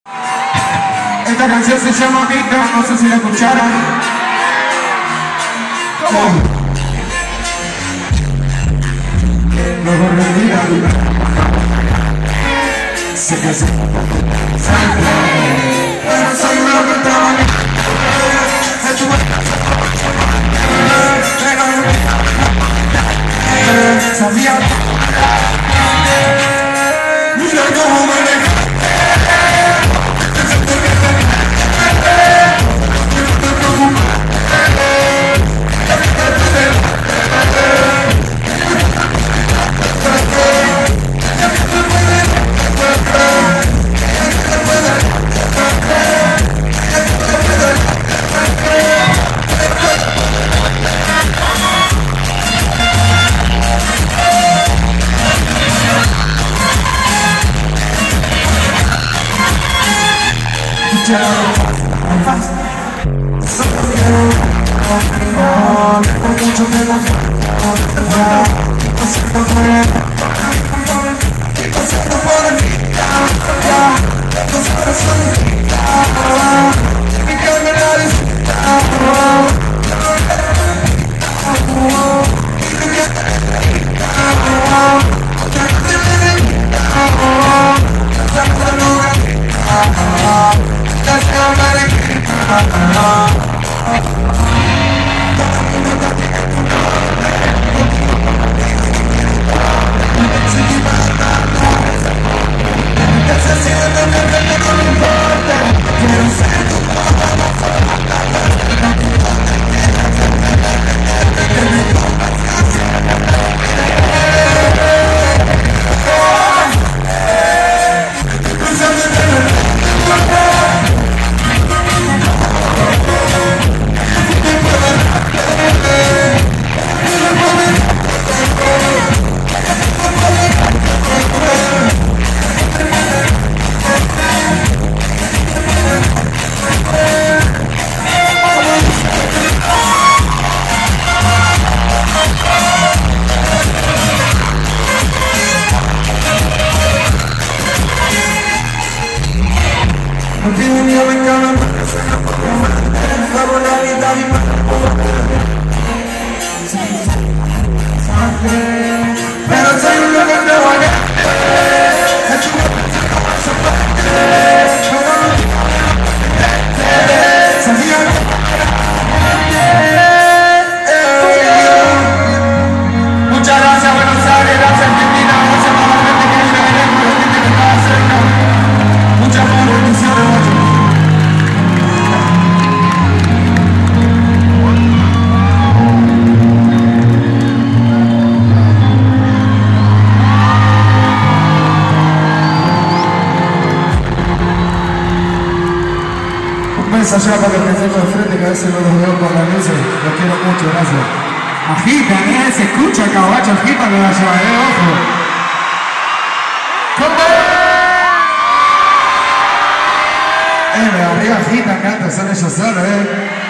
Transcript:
Esta canción se llama Mita, no sé si la escucharon. ¿Cómo? Luego rendida sé que se pero soy un loco sabía mira cómo me pero soy un loco de guardia. Muchas gracias Buenos Aires, gracias Argentina, gracias a la gente que viene de lejos, la gente que estaba cerca. Muchas más bendiciones, muchachos. Allá para el centro de frente, que a veces no los veo por las luces. Los quiero mucho, gracias. Agitan, se escucha el caballo, agitan que vaya, ojo. ¿Cómo? Arriba agitan, cantan, son ellos solos,